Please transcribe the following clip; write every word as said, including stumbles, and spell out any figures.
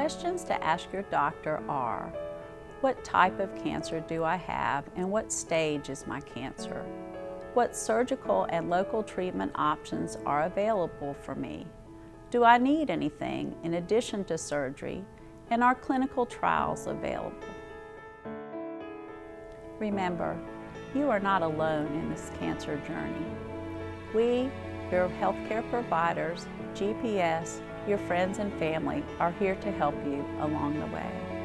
questions to ask your doctor are: what type of cancer do I have and what stage is my cancer? What surgical and local treatment options are available for me? Do I need anything in addition to surgery, and are clinical trials available? Remember, you are not alone in this cancer journey. We, your healthcare providers, G P S, your friends and family are here to help you along the way.